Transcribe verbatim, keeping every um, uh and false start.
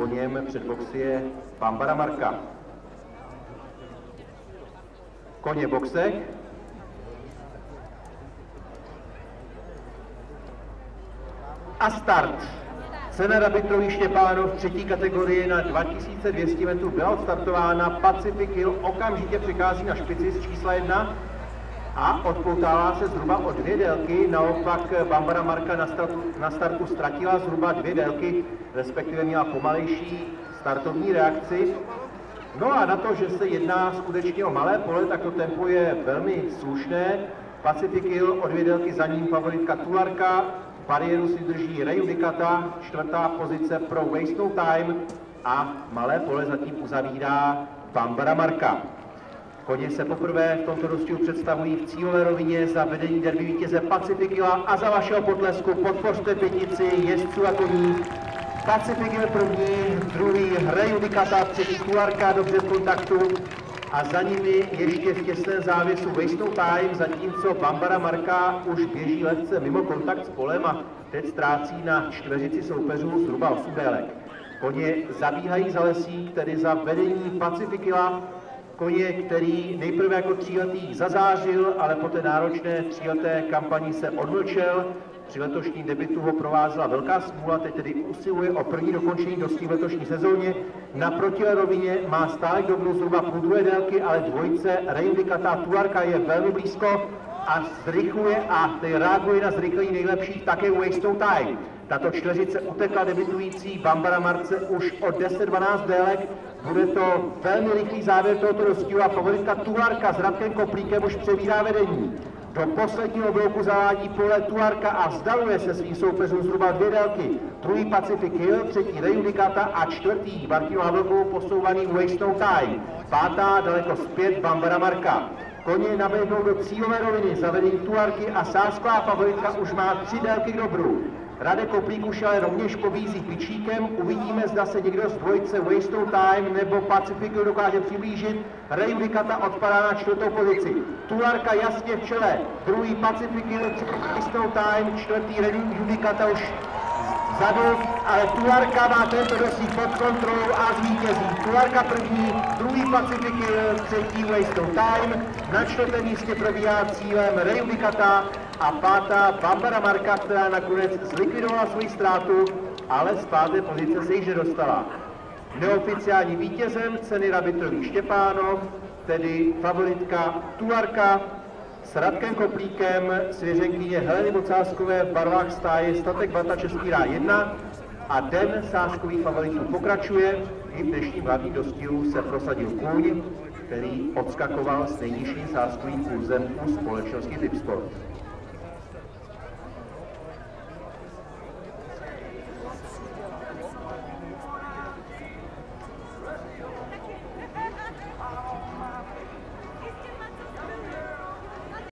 po něm před boxy je Bambara Marka. Koně boxek. A start. Cena Rabitrový Štěpánov v třetí kategorii na dva tisíce dvě stě metrů byla odstartována. Pacific Hill okamžitě přichází na špici z čísla jedna a odpoutává se zhruba o dvě délky. Naopak Bambara Marka na startu, na startu ztratila zhruba dvě délky, respektive měla pomalejší startovní reakci. No a na to, že se jedná skutečně o malé pole, tak to tempo je velmi slušné. Pacific Hill o dvě délky za ním favoritka Tularka. Bariéru si drží Rejudicata, čtvrtá pozice pro Waste No Time a malé pole zatím uzavírá Bambara Marka. Koně se poprvé v tomto dostihu představují v cílové rovině za vedení derby vítěze Pacific Hilla a za vašeho potlesku podpořte pětici jezdců a koní. Pacific Hill první, druhý Rejudicata, třetí Tularka dobře v kontaktu a za nimi ještě v těsném závěsu Waste No Time, zatímco Bambara Marka už běží lehce mimo kontakt s polem a teď ztrácí na čtveřici soupeřů zhruba osm délek. Koně zabíhají za lesík, tedy za vedení Pacific Hilla, koně, který nejprve jako tříletý zazářil, ale po té náročné tříleté kampani se odmlčel. Při letošním debutu ho provázela velká smůla, teď tedy usiluje o první dokončení dostihu v letošní sezóně. Na protilé rovině má stále k dobru zhruba půl druhé délky, ale dvojice Rejudicata Tularka je velmi blízko a zrychluje a reaguje na zrychlení nejlepších také Waste No Time. Tato čtveřice utekla debutující Bambara Marce už o deset dvanáct délek. Bude to velmi rychlý závěr tohoto dostihu a favoritka Tularka s Radkem Koplíkem už přebírá vedení. Do posledního bloku zavádí pole Tularka a vzdaluje se svým soupeřům zhruba dvě délky. Druhý Pacific Hill, třetí Rejudicata a čtvrtý Martinu Havlkou posouvaný Waste No Time. Pátá daleko zpět Bambara Marka. Koně naběhnou do cílové roviny, zavedení Tularky a sázková favoritka už má tři délky k dobru. Radek Koplík už ale rovněž pobízí pičíkem, uvidíme, zda se někdo z dvojice Waste No Time nebo Pacific Hill dokáže přiblížit. Rejudicata odpadá na čtvrtou pozici. Tularka jasně v čele, druhý Pacific Hill, Waste No Time, čtvrtý Rejudicata už vzadu, ale Tularka má tento dosík pod kontrolou a zvítězí. Tularka první, druhý Pacific Hill, třetí Waste No Time, na čtvrtém místě probíhá cílem Rejudicata a pátá Bambara Marka, která nakonec zlikvidovala svoji ztrátu, ale z páté pozice se již nedostala. Neoficiální vítězem ceny Rabitrový Štěpánov, tedy favoritka Tularka, s Radkem Koplíkem, svěřenkyně Heleny Mocáskové v barvách stáje Statek Bata Český ráj jedna a den sázkových favoritů pokračuje. I v dnešním hlavním dostihu se prosadil kůň, který odskakoval s nejnižším sázkovým kurzem u společnosti Tipsport.